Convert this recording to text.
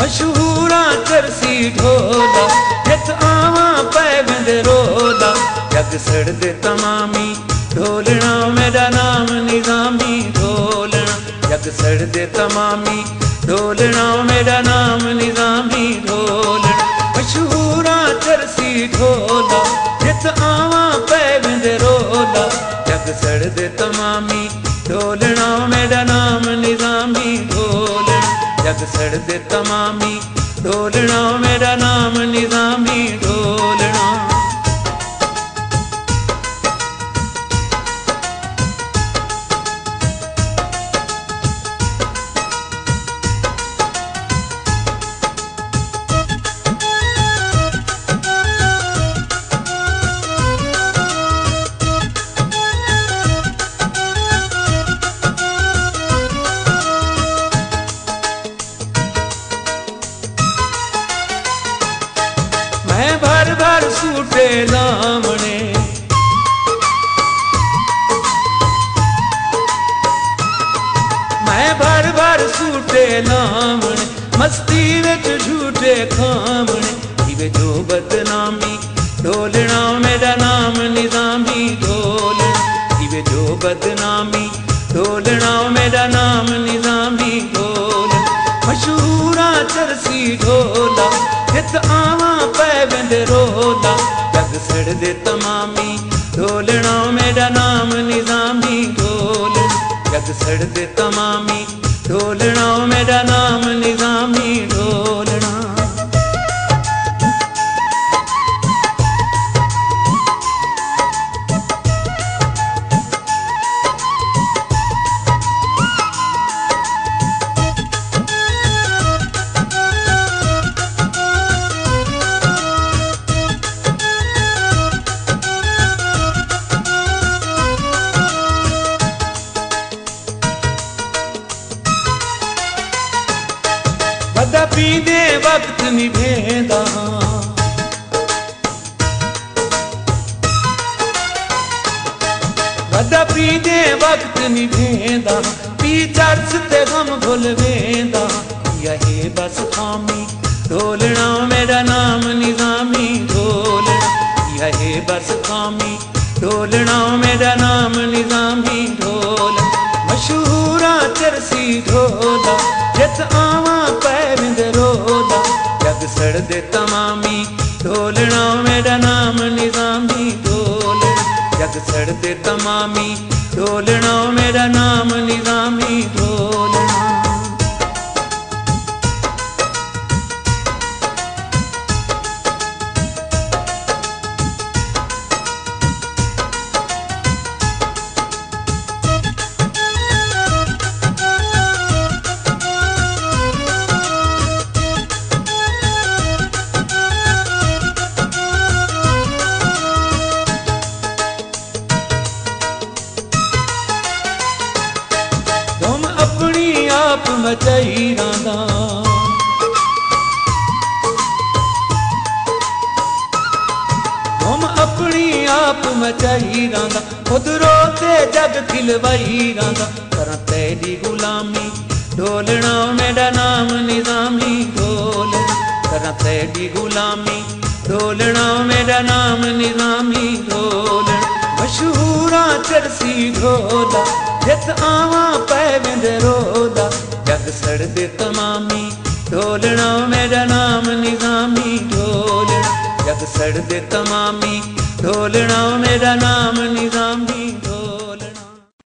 मशहूरा चरसी ढोला जित आवा पै वेंदे रोला जग सड़दे तमामी ढोलना मेरा नाम निजामी ढोलना जग सड़दे तमामी ढोलना मेरा नाम निजामी ढोलना मशहूरा चरसी ढोला जित आवा पै वेंदे रोला जग सड़दे तमामी ढोलना मेरा नाम निजामी ढोलना जग सड़दे तमामी ढोलना मेरा नाम निजामी ढोलना। मैं भर भर सूटे लामने मैं भर भर सूटे लामने मस्ती विच झूठे खामने इवे जो बदनामी ढोलना मेरा नाम निजामी ढोलना इवे जो बदनामी ढोलना मेरा नाम निजामी ढोलना मशहूरा चरसी ढोला जित आवा पै वेंदे रोला जग सड़दे तमामी ढोलना मेरा नाम निजामी ढोलना जग सड़दे तमामी ढोलना मेरा नाम निजामी ढोलना। वदा पींदे वक्त निभेंदा वदा पींदे वक्त निभेंदा पी चरस ते गम भुल वेंदा यही बस खामी ढोलना मेरा नाम निजामी ढोलना यही बस खामी ढोलना मेरा नाम निजामी ढोलना मशहूरा चरसी ढोला जित आवा पै वेंदे रोला जग सड़दे तमामी ढोलना मेरा नाम निजामी ढोलना जग सड़दे तमामी ढोलना मेरा नाम निजामी ढोलना। आप मचाई रांदा हम अपनी आप मचाई रांदा खुद रोते जग खिलवाई रांदा करा तेरी गुलामी ढोलना मेरा नाम निजामी ढोलना करा तेरी गुलामी ढोलना मेरा नाम निजामी ढोलना मशहूरा चरसी ढोला जित आवा पै वेंदे रोला जग सड़दे तमामी ढोलना मेरा नाम निजामी ढोलना जग सड़दे तमामी ढोलना मेरा नाम निजामी।